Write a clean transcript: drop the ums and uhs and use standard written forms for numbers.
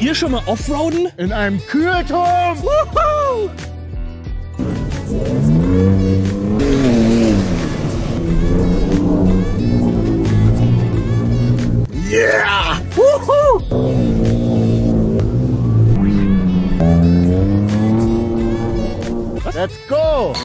ihr schon mal Offroaden? In einem Kühlturm! Woohoo! Yeah! Woohoo! Let's go!